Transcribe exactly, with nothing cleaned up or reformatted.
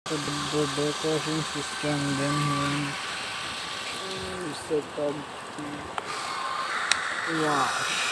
So the, the decoration system, then here set up the wash.